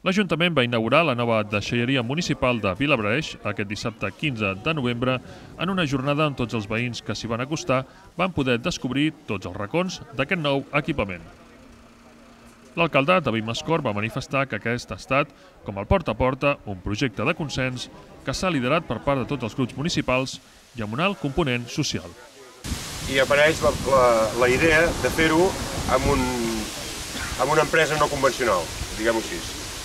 L'Ajuntament va inaugurar la nova deixalleria municipal de Vilablareix aquest dissabte 15 de novembre en una jornada on tots els veïns que s'hi van acostar van poder descobrir tots els racons d'aquest nou equipament. L'alcalde, David Mascor, va manifestar que aquest ha estat, com el porta a porta, un projecte de consens que s'ha liderat per part de tots els grups municipals i amb un alt component social. I apareix la idea de fer-ho amb una empresa no convencional, diguem-ho així.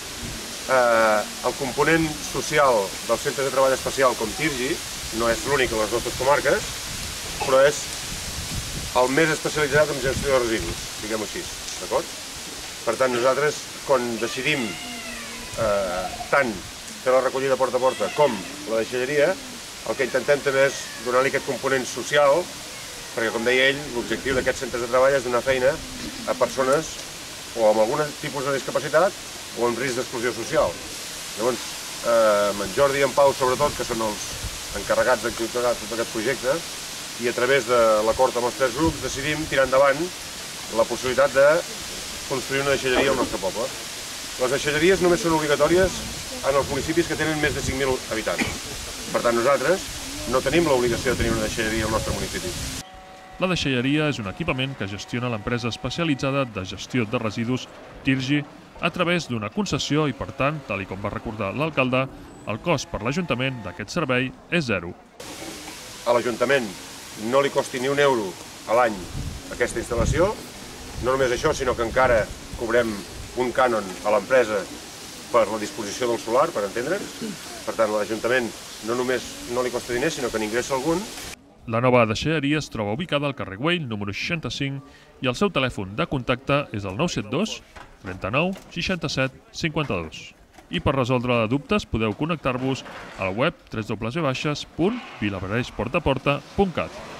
El component social del centre de treball especial com Tirgi no és l'únic a les nostres comarques, però és el més especialitzat en gestió de residus, diguem-ho així, d'acord? Per tant, nosaltres, quan decidim tant fer la recollida porta a porta com la deixalleria, el que intentem també és donar-li aquest component social, perquè, com deia ell, l'objectiu d'aquests centres de treball és donar feina a persones o amb algun tipus de discapacitat o amb risc d'exclusió social. Llavors, en Jordi i en Pau, sobretot, que són els encarregats d'executar tot aquest projecte, i a través de l'acord amb els tres grups decidim tirar endavant la possibilitat de construir una deixalleria al nostre poble. Les deixalleries només són obligatòries en els municipis que tenen més de 5.000 habitants. Per tant, nosaltres no tenim l'obligació de tenir una deixalleria al nostre municipi. La deixalleria és un equipament que gestiona l'empresa especialitzada de gestió de residus Tirgi a través d'una concessió i, per tant, tal com va recordar l'alcalde, el cost per l'Ajuntament d'aquest servei és zero. A l'Ajuntament no li costi ni un euro a l'any aquesta instal·lació. No només això, sinó que encara cobrem un cànon a l'empresa per la disposició del solar, per entendre'ns. Per tant, a l'Ajuntament no només no li costa diners, sinó que n'ingressa algun. La nova deixalleria es troba ubicada al carrer Güell, número 65, i el seu telèfon de contacte és el 972 39 67 52. I per resoldre dubtes podeu connectar-vos al web www.vilablareixportaporta.cat.